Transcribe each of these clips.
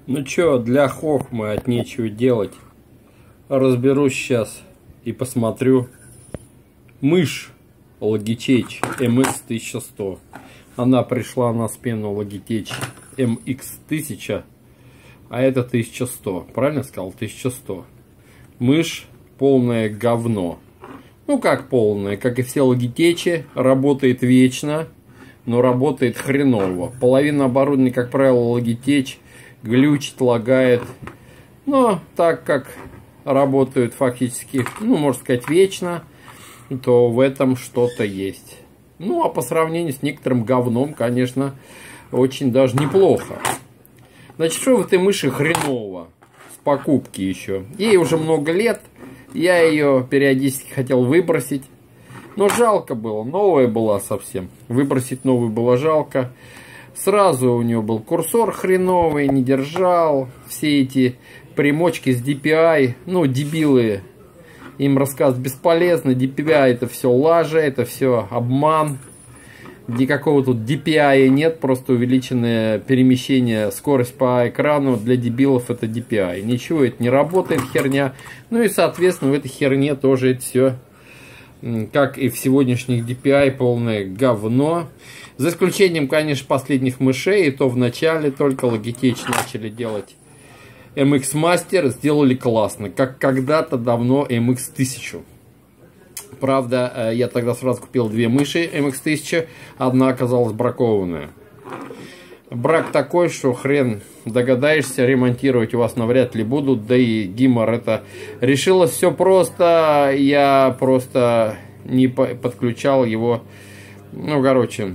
Ну чё, для хохмы от нечего делать. Разберусь сейчас и посмотрю. Мышь Logitech MX1100. Она пришла на смену Logitech MX1000, а это 1100. Правильно сказал? 1100. Мышь полное говно. Ну как полное, как и все Logitech, работает вечно, но работает хреново. Половина оборудования, как правило, Logitech глючит, лагает. Но так как работают фактически, ну, можно сказать, вечно, то в этом что-то есть. Ну, а по сравнению с некоторым говном, конечно, очень даже неплохо. Значит, что в этой мыши хреново? С покупки еще. Ей уже много лет. Я ее периодически хотел выбросить. Но жалко было. Новая была совсем. Выбросить новую было жалко. Сразу у нее был курсор хреновый, не держал. Все эти примочки с DPI, ну, дебилы, им рассказывать бесполезно. DPI это все лажа, это все обман. Никакого тут DPI нет, просто увеличенное перемещение, скорость по экрану. Для дебилов это DPI. Ничего, это не работает, херня. Ну и, соответственно, в этой херне тоже это все, как и в сегодняшних DPI, полное говно. За исключением, конечно, последних мышей, и то в начале только Logitech начали делать MX Master, сделали классно, как когда-то давно MX1000. Правда, я тогда сразу купил две мыши MX1000, одна оказалась бракованная. Брак такой, что хрен догадаешься, ремонтировать у вас навряд ли будут, да и гемор это. Решилось все просто, я просто не подключал его, ну, короче,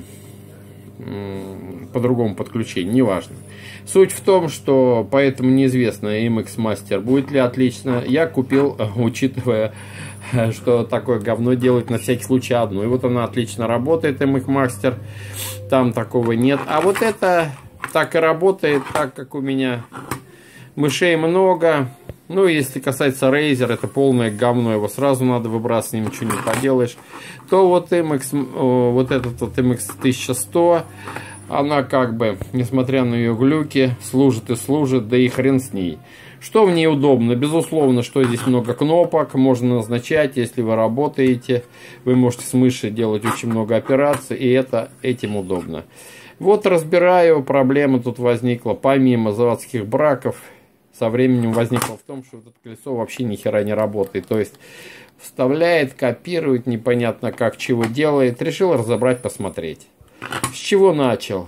по другому подключению, неважно. Суть в том, что поэтому неизвестно, MX Master будет ли отлично. Я купил, учитывая, что такое говно делать, на всякий случай одну. И вот она отлично работает, MX Master. Там такого нет. А вот это так и работает, так как у меня мышей много. Ну, если касается Razer, это полное говно, его сразу надо выбрасывать, ничего не поделаешь. То вот вот этот вот MX1100, она как бы, несмотря на ее глюки, служит и служит, да и хрен с ней. Что в ней удобно? Безусловно, что здесь много кнопок, можно назначать, если вы работаете. Вы можете с мыши делать очень много операций, и это этим удобно. Вот разбираю, проблема тут возникла, помимо заводских браков, со временем возникло в том, что вот это колесо вообще ни хера не работает. То есть вставляет, копирует, непонятно как, чего делает. Решил разобрать, посмотреть. С чего начал?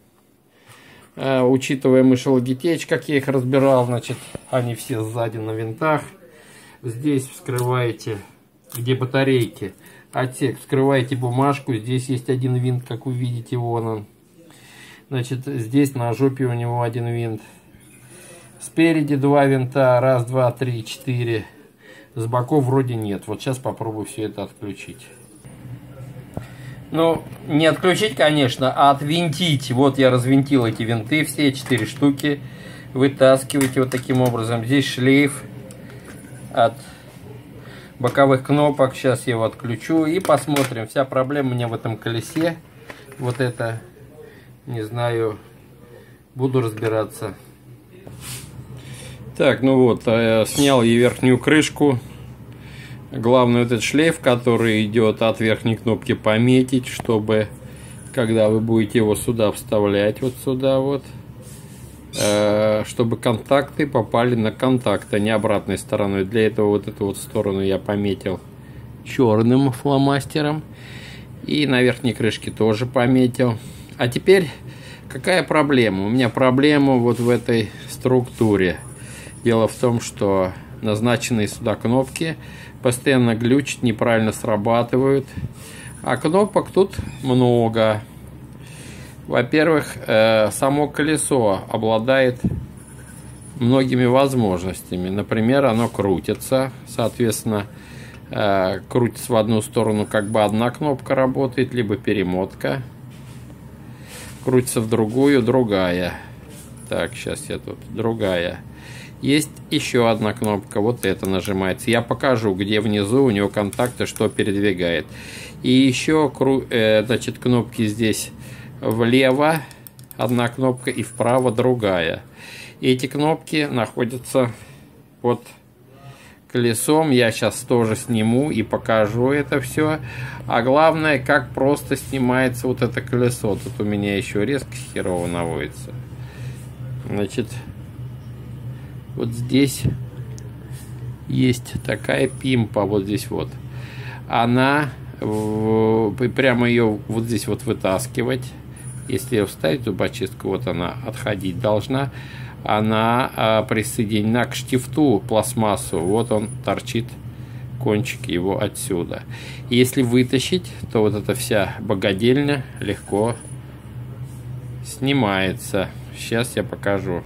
Учитывая мыши Logitech, как я их разбирал, значит, они все сзади на винтах. Здесь вскрываете, где батарейки, отсек, вскрываете бумажку. Здесь есть один винт, как вы видите, вон он. Значит, здесь на жопе у него один винт. Спереди два винта, раз, два, три, четыре. С боков вроде нет. Вот сейчас попробую все это отключить. Ну, не отключить, конечно, а отвинтить. Вот я развинтил эти винты, все 4 штуки. Вытаскиваете вот таким образом. Здесь шлейф от боковых кнопок. Сейчас я его отключу и посмотрим. Вся проблема у меня в этом колесе. Вот это, не знаю, буду разбираться. Так, ну вот, снял я верхнюю крышку. Главное, этот шлейф, который идет от верхней кнопки, пометить, чтобы, когда вы будете его сюда вставлять, вот сюда вот, чтобы контакты попали на контакт, а не обратной стороной. Для этого вот эту вот сторону я пометил черным фломастером. И на верхней крышке тоже пометил. А теперь, какая проблема? У меня проблема вот в этой структуре. Дело в том, что назначенные сюда кнопки постоянно глючат, неправильно срабатывают. А кнопок тут много. Во-первых, само колесо обладает многими возможностями. Например, оно крутится. Соответственно, крутится в одну сторону, как бы одна кнопка работает, либо перемотка. Крутится в другую, другая. Так, сейчас я тут. Другая. Есть еще одна кнопка, вот эта нажимается. Я покажу, где внизу у него контакты, что передвигает. И еще, значит, кнопки здесь влево одна кнопка и вправо другая. Эти кнопки находятся под колесом. Я сейчас тоже сниму и покажу это все. А главное, как просто снимается вот это колесо. Тут у меня еще резко херово наводится. Значит, вот здесь есть такая пимпа, вот здесь вот. Она, прямо ее вот здесь вот вытаскивать. Если ее вставить в зубочистку, вот она отходить должна. Она присоединена к штифту пластмассу. Вот он торчит, кончик его отсюда. Если вытащить, то вот эта вся богадельня легко снимается. Сейчас я покажу.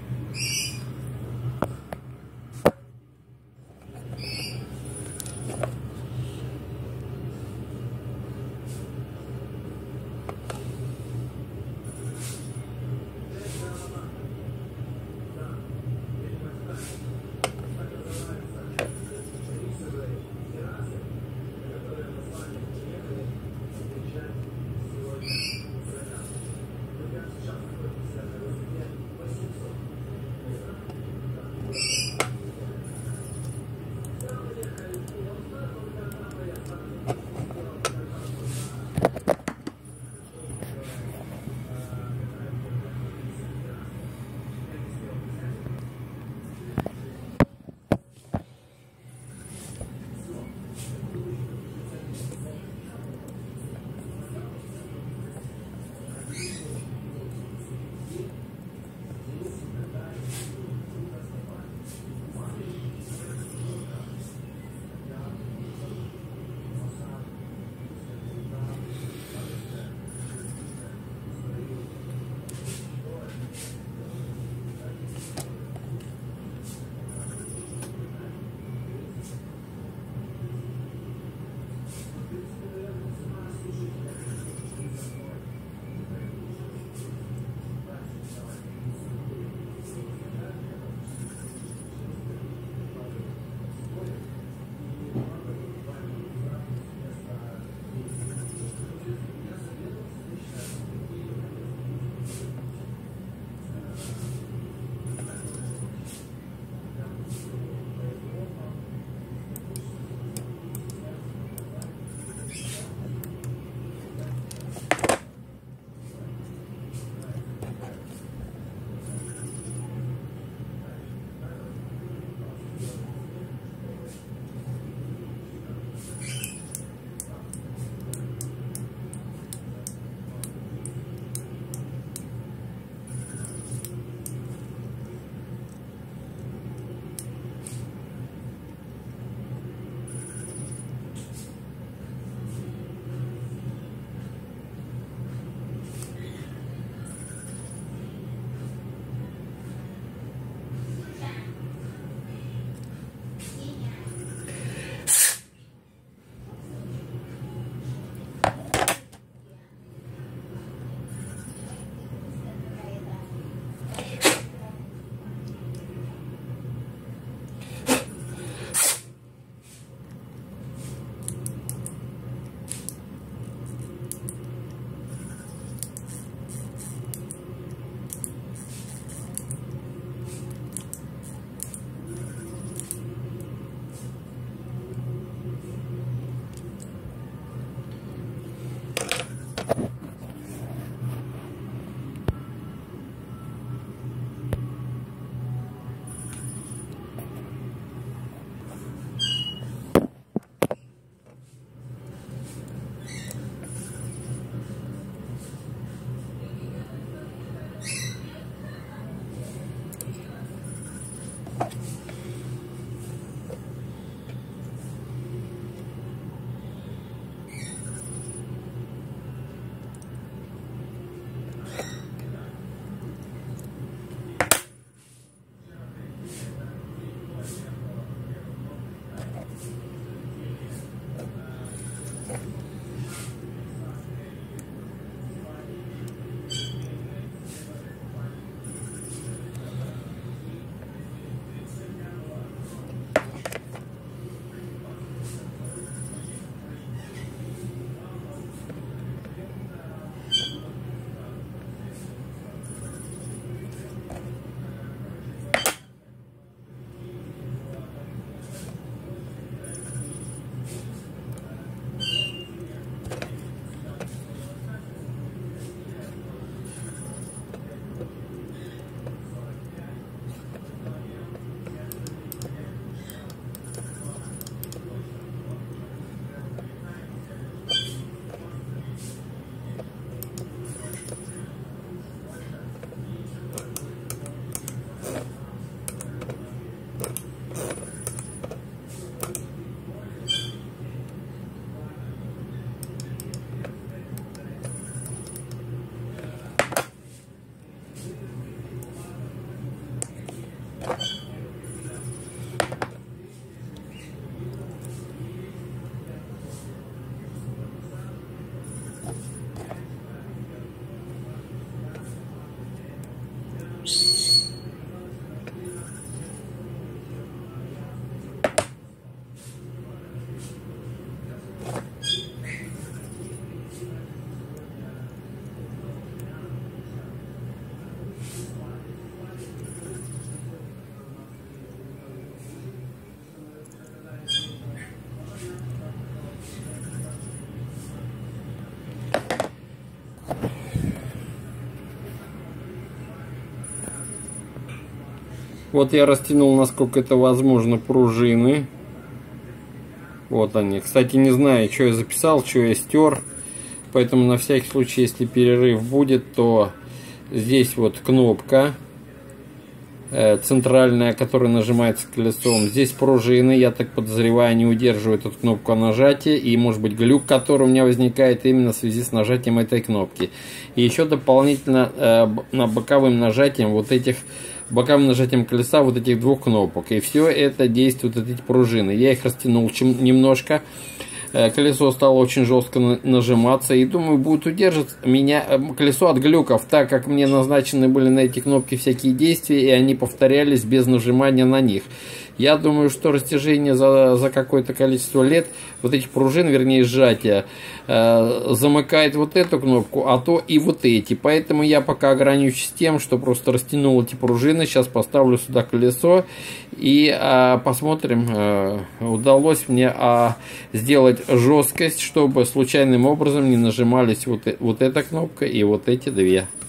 Вот я растянул, насколько это возможно, пружины. Вот они. Кстати, не знаю, что я записал, что я стер. Поэтому на всякий случай, если перерыв будет, то здесь вот кнопка центральная, которая нажимается колесом. Здесь пружины, я так подозреваю, не удерживают эту кнопку нажатия. И может быть глюк, который у меня возникает именно в связи с нажатием этой кнопки. И еще дополнительно боковым нажатием боковым нажатием колеса вот этих двух кнопок. И все это действует эти пружины. Я их растянул немножко. Колесо стало очень жестко нажиматься. И думаю, будет удерживать меня колесо от глюков, так как мне назначены были на эти кнопки всякие действия, и они повторялись без нажимания на них. Я думаю, что растяжение за какое-то количество лет вот этих пружин, вернее сжатия, замыкает вот эту кнопку, а то и вот эти. Поэтому я пока ограничусь тем, что просто растянул эти пружины. Сейчас поставлю сюда колесо и посмотрим, удалось мне сделать жесткость, чтобы случайным образом не нажимались вот эта кнопка и вот эти две.